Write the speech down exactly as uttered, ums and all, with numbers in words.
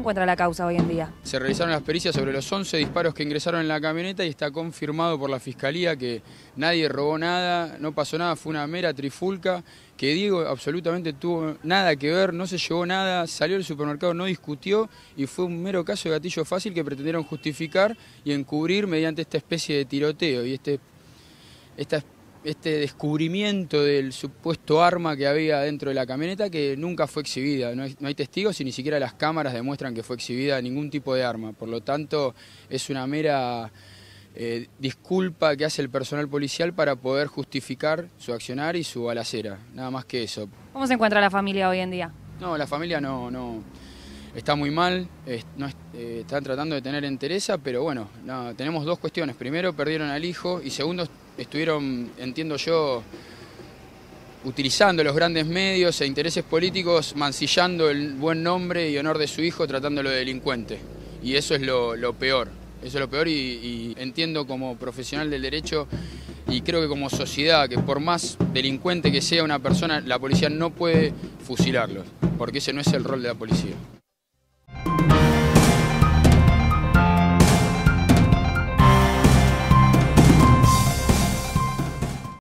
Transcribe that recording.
encuentra la causa hoy en día? Se realizaron las pericias sobre los once disparos que ingresaron en la camioneta y está confirmado por la Fiscalía que nadie robó nada, no pasó nada, fue una mera trifulca, que Diego absolutamente tuvo nada que ver, no se llevó nada, salió del supermercado, no discutió y fue un mero caso de gatillo fácil que pretendieron justificar y encubrir mediante esta especie de tiroteo y este, esta este descubrimiento del supuesto arma que había dentro de la camioneta que nunca fue exhibida. No hay, no hay testigos y ni siquiera las cámaras demuestran que fue exhibida ningún tipo de arma. Por lo tanto, es una mera eh, disculpa que hace el personal policial para poder justificar su accionar y su balacera. Nada más que eso. ¿Cómo se encuentra la familia hoy en día? No, la familia no... no está muy mal, eh, no, eh, están tratando de tener entereza, pero bueno, no, tenemos dos cuestiones. Primero, perdieron al hijo y segundo, estuvieron, entiendo yo, utilizando los grandes medios e intereses políticos, mancillando el buen nombre y honor de su hijo, tratándolo de delincuente. Y eso es lo, lo peor, eso es lo peor y, y entiendo como profesional del derecho y creo que como sociedad, que por más delincuente que sea una persona, la policía no puede fusilarlo, porque ese no es el rol de la policía.